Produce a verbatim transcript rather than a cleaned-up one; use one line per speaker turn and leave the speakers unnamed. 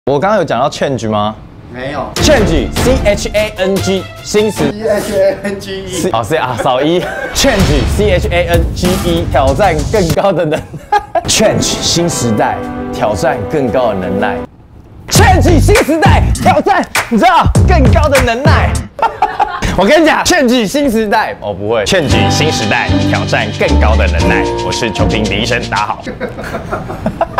我刚刚有讲到 change 吗？
没有
change C H A N G 新时
，C H A N G E。
哦，是啊，少一 change C H A N G E 挑战更高的能，change 新时代挑战更高的能耐 ，change 新时代挑战，你知道更高的能耐。我跟你讲 ，change 新时代哦，不会 change 新时代挑战更高的能耐。我是邱平李医生，大家好。